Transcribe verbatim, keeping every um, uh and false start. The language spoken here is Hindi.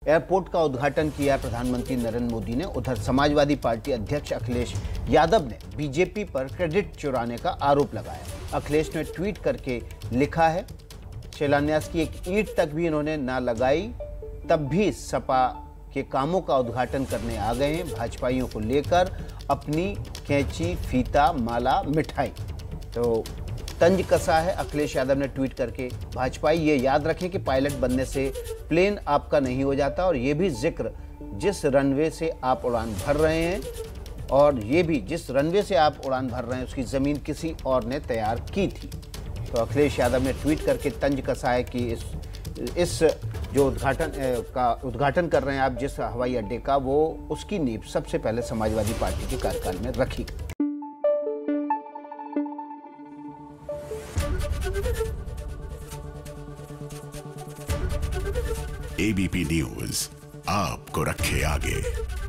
एयरपोर्ट का उद्घाटन किया प्रधानमंत्री नरेंद्र मोदी ने। उधर समाजवादी पार्टी अध्यक्ष अखिलेश यादव ने बीजेपी पर क्रेडिट चुराने का आरोप लगाया। अखिलेश ने ट्वीट करके लिखा है, शिलान्यास की एक ईंट तक भी इन्होंने ना लगाई, तब भी सपा के कामों का उद्घाटन करने आ गए हैं। भाजपाइयों को लेकर अपनी कैंची, फीता, माला, मिठाई। तो तंज कसा है अखिलेश यादव ने ट्वीट करके। भाजपाई ये याद रखें कि पायलट बनने से प्लेन आपका नहीं हो जाता, और ये भी जिक्र जिस रनवे से आप उड़ान भर रहे हैं, और ये भी जिस रनवे से आप उड़ान भर रहे हैं उसकी ज़मीन किसी और ने तैयार की थी। तो अखिलेश यादव ने ट्वीट करके तंज कसा है कि इस इस जो उद्घाटन का उद्घाटन कर रहे हैं आप जिस हवाई अड्डे का, वो उसकी नींव सबसे पहले समाजवादी पार्टी के कार्यकाल में रखी गई। एबीपी न्यूज आपको रखे आगे।